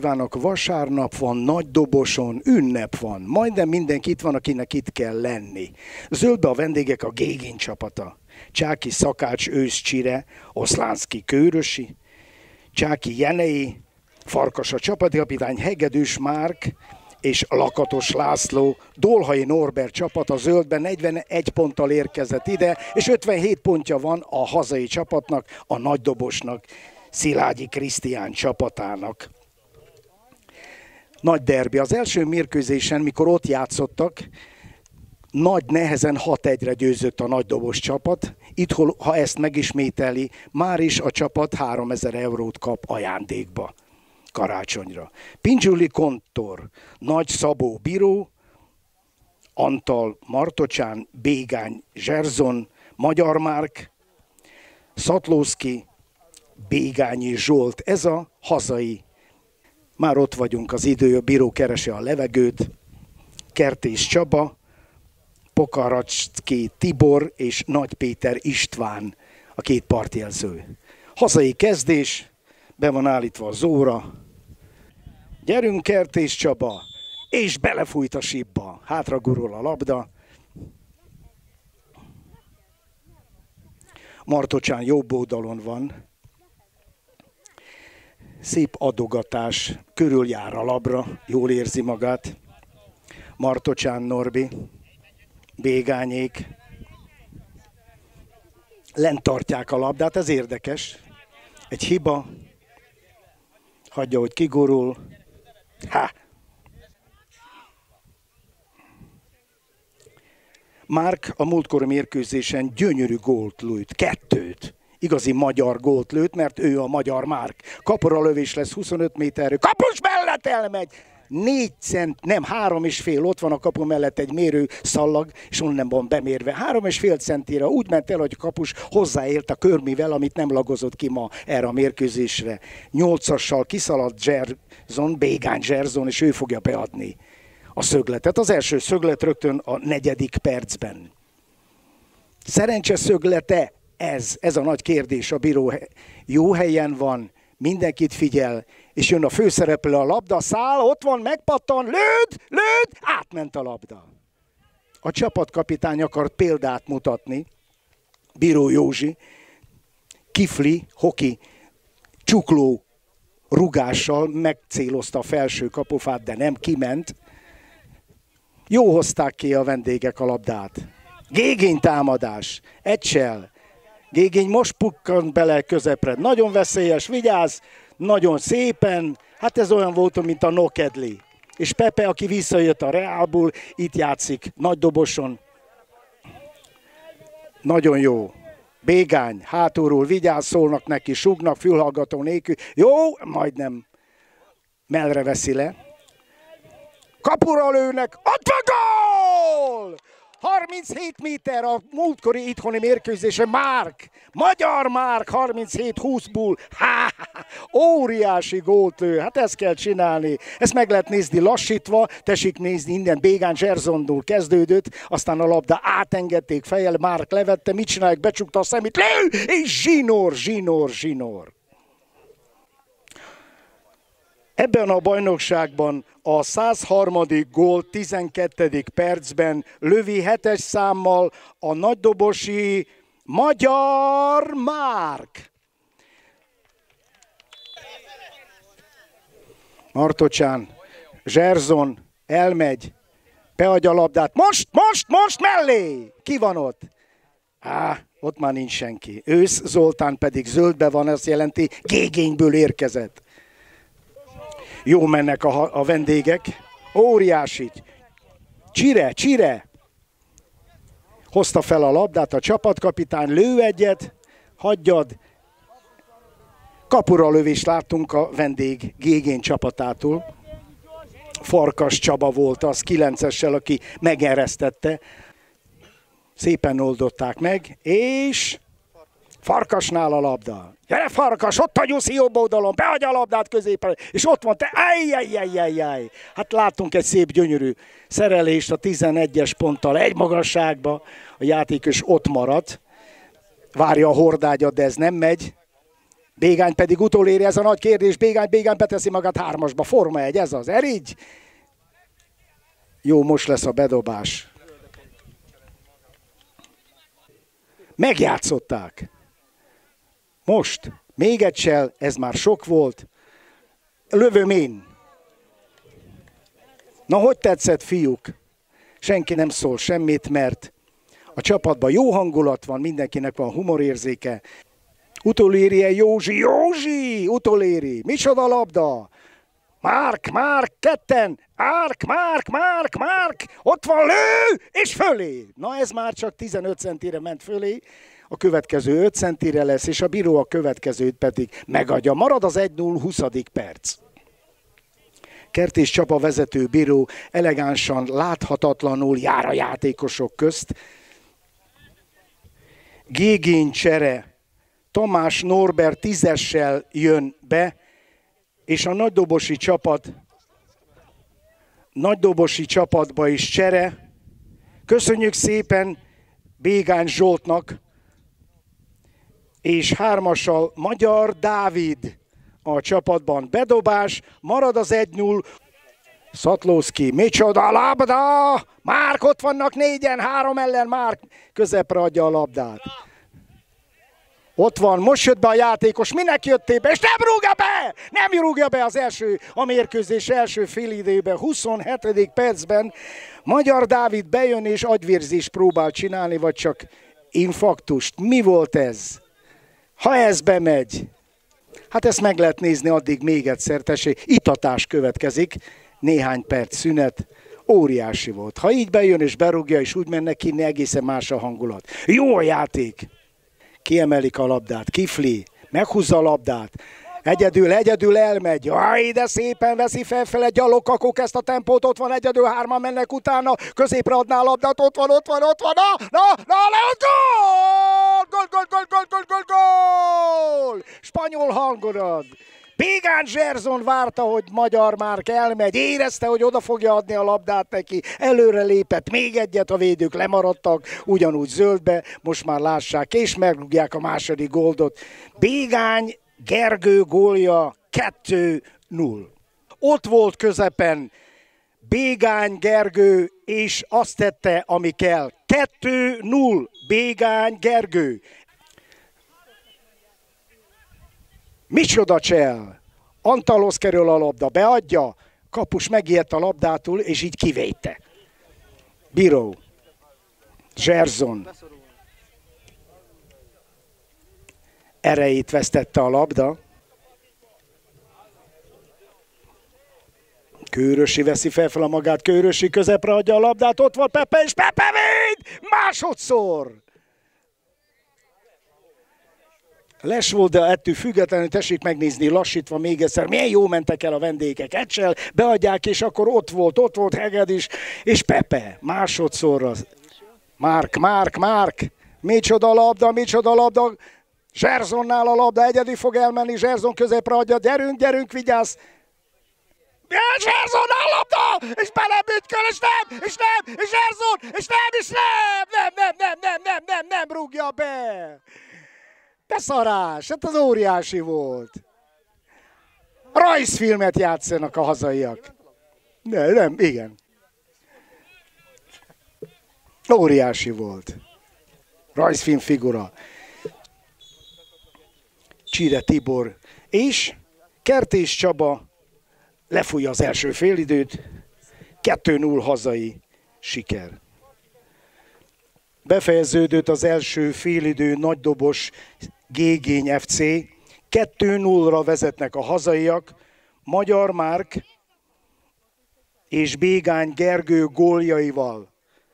kívánok! Vasárnap van, Nagy Doboson, ünnep van. Majdnem mindenki itt van, akinek itt kell lenni. Zöldbe a vendégek a Gégény csapata. Csáki Szakács Őszcsire, Oszlánszki Kőrösi, Csáki Jenei, Farkas a csapatkapitány, Hegedűs Márk és Lakatos László, Dolhai Norbert csapat a zöldben 41 ponttal érkezett ide, és 57 pontja van a hazai csapatnak, a Nagydobosnak, Szilágyi Krisztián csapatának. Nagy derbi. Az első mérkőzésen, mikor ott játszottak, nagy nehezen 6-1-re győzött a Nagydobos csapat. Itt, ha ezt megismételi, már is a csapat 3000 eurót kap ajándékba karácsonyra. Pingyuli Kontor, Nagy Szabó Bíró, Antal Martocsán, Bégány Zserzon, Magyar Márk, Szatlószki, Bégányi Zsolt. Ez a hazai. Már ott vagyunk, az idő, a bíró keresi a levegőt. Kertész Csaba, Pokaracski Tibor és Nagy Péter István a két partjelző. Hazai kezdés, be van állítva az óra. Gyerünk Kertész Csaba, és belefújt a sípba. Hátra gurul a labda. Martocsán jobb oldalon van. Szép adogatás, körüljár a labra, jól érzi magát. Martocsán Norbi, Bégányék. Lent tartják a labdát, ez érdekes. Egy hiba. Hagyja, hogy kigurul. Márk a múltkori mérkőzésen gyönyörű gólt lőtt, 2. Igazi magyar gólt lőtt, mert ő a Magyar Márk. Kapura lövés lesz 25 méterről. Kapus mellett elmegy! 4 cent, nem 3,5, ott van a kapu mellett egy mérő szallag, és onnan van bemérve. 3,5 centire úgy ment el, hogy a kapus hozzáélt a körmivel, amit nem lagozott ki ma erre a mérkőzésre. 8-assal kiszaladt Zserzon, Bégány Zserzon, és ő fogja beadni a szögletet. Az első szöglet rögtön a 4. percben. Szerencse szöglete ez a nagy kérdés. A bíró jó helyen van, mindenkit figyel, és jön a főszereplő, a labda száll, ott van, megpattan, lőd, átment a labda. A csapatkapitány akart példát mutatni, Bíró Józsi, kifli, hoki, csukló rugással megcélozta a felső kapufát, de nem kiment. Jó hozták ki a vendégek a labdát. Gégény támadás, egysel. Gégény most pukkant bele közepre. Nagyon veszélyes, vigyázz, nagyon szépen. Hát ez olyan volt, mint a Nokedli. És Pepe, aki visszajött a Reálból, itt játszik Nagydoboson. Nagyon jó. Bégány, hátulról, vigyázz, szólnak neki, sugnak, fülhallgató nélkül. Jó, majdnem mellre veszi le. Kapura lőnek, ott van gól! 37 méter a múltkori itthoni mérkőzése, Márk, Magyar Márk 37-20-ból, óriási gólt lő, hát ezt kell csinálni, ezt meg lehet nézni lassítva, tessék nézni, innen Bégány Zserzondól kezdődött, aztán a labda átengedték fejjel, Márk levette, mit csinálják, becsukta a szemét, lő, és zsinór. Ebben a bajnokságban a 103. gól 12. percben lövi 7-es számmal a nagydobosi Magyar Márk. Martocsán, Zserzon elmegy, beadja a labdát, most mellé! Ki van ott? Ott már nincs senki. Ősz Zoltán pedig zöldbe van, azt jelenti, Gégényből érkezett. Jó mennek a vendégek. Óriási. Csire. Hozta fel a labdát a csapatkapitány, lő egyet, hagyjad. Kapura lövést láttunk a vendég Gégény csapatától. Farkas Csaba volt az 9-essel, aki megeresztette. Szépen oldották meg, és Farkasnál a labda. Gyere Farkas, ott a Gyuszi jobb oldalon, beadja a labdát középen, és ott van te, ajjajjajjajjaj. Hát láttunk egy szép gyönyörű szerelést a 11-es ponttal egy magasságba, a játékos ott maradt, várja a hordágyat, de ez nem megy. Bégány pedig utoléri, ez a nagy kérdés. Bégány beteszi magát 3-asba. Forma 1, ez az. Erigy. Jó, most lesz a bedobás. Megjátszották. Most. Még egy csel, ez már sok volt. Lövöm én. Na, hogy tetszett, fiúk? Senki nem szól semmit, mert a csapatban jó hangulat van, mindenkinek van humorérzéke. Utoléri Józsi, utoléri. Micsoda labda? Márk, ketten. Márk, ott van, lő, és fölé. Na, ez már csak 15 centire ment fölé. A következő 5 centire lesz, és a bíró a következőt pedig megadja. Marad az 1-0, 20. perc. Kertész Csaba vezető bíró elegánsan, láthatatlanul jár a játékosok közt. Gégény csere, Tamás Norbert 10-essel jön be, és a nagydobosi csapatba is csere. Köszönjük szépen Bégány Zsoltnak, és 3-assal Magyar Dávid a csapatban. Bedobás, marad az 1-0. Szatlószki, micsoda labda! Márk, ott vannak 4-en, 3 ellen, Márk közepre adja a labdát. Ott van, most jött be a játékos, minek jöttél be, és nem rúgja be! Nem rúgja be a mérkőzés első félidőben, 27. percben. Magyar Dávid bejön és agyvérzést próbál csinálni, vagy csak infarktust. Mi volt ez? Ha ez bemegy, hát ezt meg lehet nézni addig még egyszer, tessék, itatás következik, néhány perc szünet, óriási volt. Ha így bejön és berúgja, és úgy mennek ki, egészen más a hangulat. Jó a játék! Kiemelik a labdát, Kifli, meghúzza a labdát, egyedül elmegy, jaj, de szépen veszi felfele, gyalogkakók ezt a tempót, ott van egyedül, 3-an mennek utána, középre adná a labdát, ott van, gól! Spanyol hangonad. Bégány Zserzson várta, hogy Magyar Márk elmegy, érezte, hogy oda fogja adni a labdát neki, előre lépett, még egyet, a védők lemaradtak, ugyanúgy zöldbe, most már lássák, és megrúgják a második góldot. Bégány Gergő gólja 2-0. Ott volt közepen Bégány Gergő, és azt tette, ami kell. 2-0 Bégány Gergő. Micsoda csel! Antalhoz kerül a labda, beadja, kapus megijedt a labdától, és így kivédte. Bíró. Zserzson. Erejét vesztette a labda. Kőrösi veszi fel a magát, Kőrösi közepre adja a labdát, ott van Pepe, és Pepe véd! Másodszor! Les volt, de ettől függetlenül tessék megnézni lassítva még egyszer, milyen jó mentek el a vendégek. Egysel beadják, és akkor ott volt Heged is, és Pepe másodszorra. Márk, micsoda labda, Zserzsonnál a labda, egyedül fog elmenni, Zserzson középre adja, gyerünk, vigyázz! Zserzsonnál a labda, és belebütköl, és Zserzson, és nem rúgja be! Beszarás, hát az óriási volt. Rajzfilmet játszanak a hazaiak. Nem, igen. Óriási volt. Rajzfilm figura. Csire Tibor és Kertész Csaba lefújja az első félidőt. 2-0 hazai siker. Befejeződött az első félidő nagydobos Gégény FC. 2-0-ra vezetnek a hazaiak. Magyar Márk és Bégány Gergő góljaival.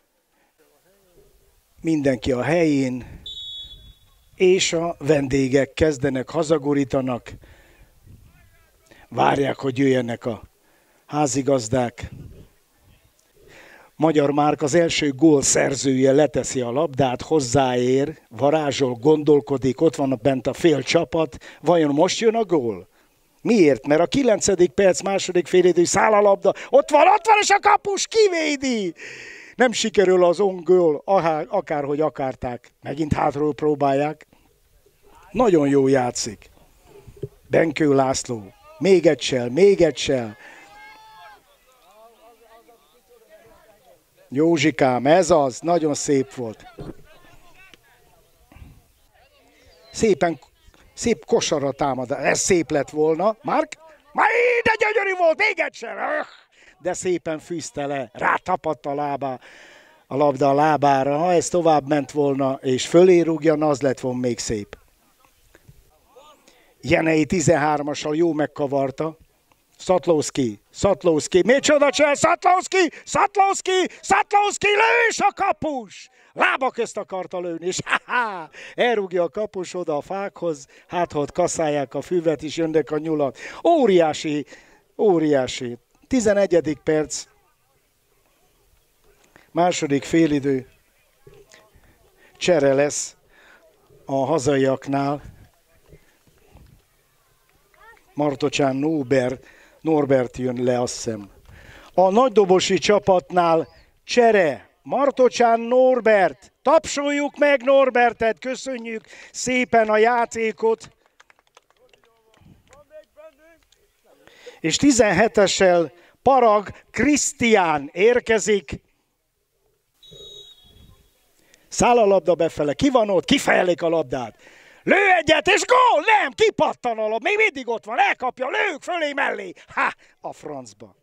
Mindenki a helyén, és a vendégek kezdenek hazagurítanak. Várják, hogy jöjjenek a házigazdák. Magyar Márk az első gól szerzője, leteszi a labdát, hozzáér, varázsol, gondolkodik, ott van bent a fél csapat. Vajon most jön a gól? Miért? Mert a 9. perc második félidő száll a labda, ott van, és a kapus kivédi! Nem sikerül az on-gól, akárhogy akarták. Megint hátról próbálják. Nagyon jó játszik. Benkő László. Még egy sel, még egy sel. Józsikám, ez az, nagyon szép volt. Szép kosarra támadás. Ez szép lett volna. Mark? De gyönyörű volt, még egyszer. De szépen fűzte le, rátapadt a labda a lábára. Ha ez tovább ment volna, és fölé rúgjan, az lett volna még szép. Jenei 13-assal jó megkavarta. Szatlószki, micsoda csel, Szatlószki, lő és a kapus! Lába közt akarta lőni, és elrúgja a kapus oda a fákhoz, hát ha ott kasszálják a füvet, és jönnek a nyulat. Óriási. 11. perc, második félidő, csere lesz a hazaiaknál. Martocsán Norbert jön le, azt hiszem. A nagydobosi csapatnál csere. Martocsán Norbert. Tapsoljuk meg Norbertet, köszönjük szépen a játékot. És 17-essel Parag Krisztián érkezik. Száll a labda befele. Ki van ott? Kifejelik a labdát. Lő egyet, és gól! Nem, kipattan a labda. Még mindig ott van, elkapja, lők fölé mellé. A francba.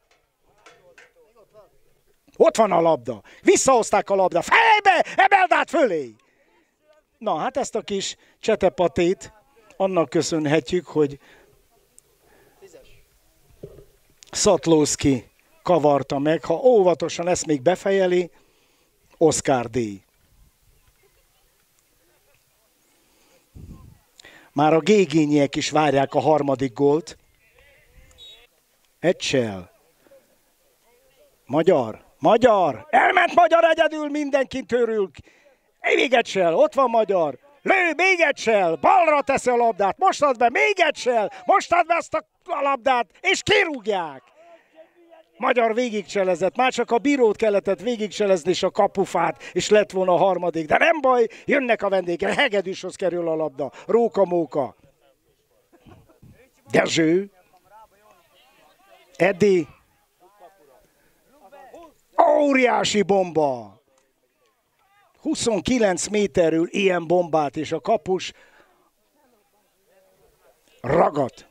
Ott van a labda. Visszahozták a labda. Fejbe! Emeld át fölé! Na, hát ezt a kis csetepatét annak köszönhetjük, hogy Szatlószki kavarta meg. Ha óvatosan ezt még befejeli, Oscar díj. Már a gégényiek is várják a harmadik gólt. Egysel. Magyar! Elment magyar egyedül, mindenkit örülünk. Még egysel, ott van magyar. Lő, még egysel, balra teszi a labdát, most add be, még egysel, most add be azt a labdát, és kirúgják. Magyar végigcselezett, már csak a bírót kellett végigcselezni, és a kapufát, és lett volna a harmadik. De nem baj, jönnek a vendégek, Hegedűshoz kerül a labda. Róka-móka. Dezső. Edi. Óriási bomba. 29 méterről ilyen bombát, és a kapus ragadt.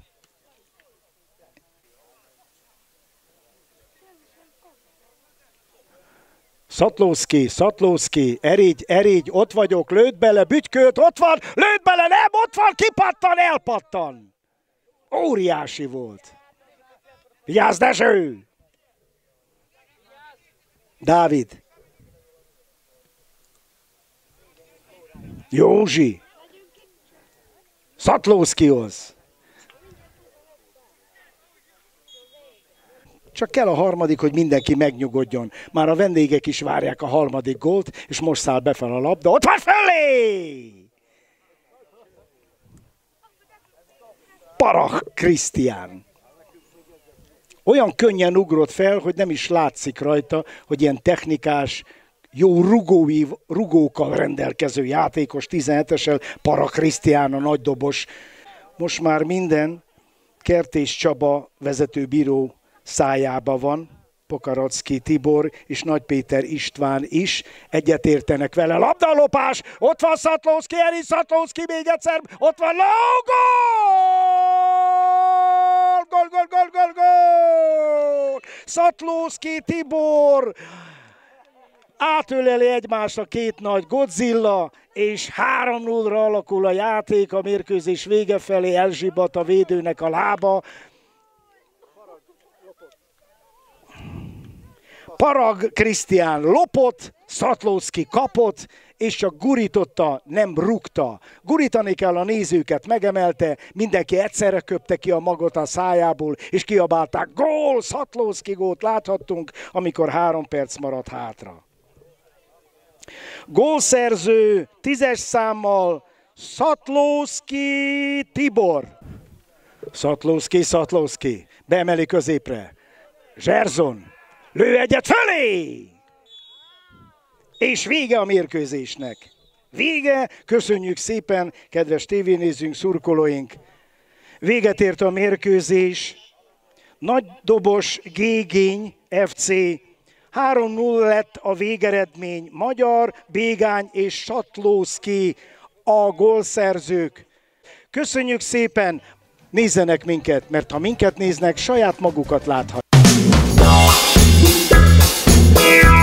Szatlószki, erégy, ott vagyok, lőd bele, Bütyköt, ott van, lőd bele, nem, ott van, kipattan, elpattan. Óriási volt. Vigyázz, Dezső! Dávid. Józsi. Szatlószkihoz. Csak kell a harmadik, hogy mindenki megnyugodjon. Már a vendégek is várják a harmadik gólt, és most száll befel a labda. Ott van fölé! Parag Krisztián. Olyan könnyen ugrott fel, hogy nem is látszik rajta, hogy ilyen technikás, jó rugókkal rendelkező játékos, 17-essel Parag Krisztián a nagydobos. Most már minden Kertész Csaba vezetőbíró szájába van, Pokaracki Tibor és Nagy Péter István is egyetértenek vele. Labdalopás, ott van Szatlószki, Eri Szatlószki még egyszer, ott van gól! Szatlószki Tibor átöleli egymást a két nagy Godzilla, és 3-0-ra alakul a játék a mérkőzés vége felé, elzsibat a védőnek a lába. Parag Krisztián lopott, Szatlószki kapott, és csak gurította, nem rúgta. Gurítani kell a nézőket, megemelte, mindenki egyszerre köpte ki a magot a szájából, és kiabálták, gól, Szatlószki gólt láthattunk, amikor 3 perc maradt hátra. Gólszerző 10-es számmal Szatlószki Tibor. Szatlószki, beemeli középre. Zserzson. Lő egyet fölé! És vége a mérkőzésnek. Vége, köszönjük szépen, kedves tévénézőink, szurkolóink. Véget ért a mérkőzés. Nagydobos Gégény FC 3-0 lett a végeredmény. Magyar, Bégány és Satlószki a gólszerzők. Köszönjük szépen, nézzenek minket, mert ha minket néznek, saját magukat láthatják.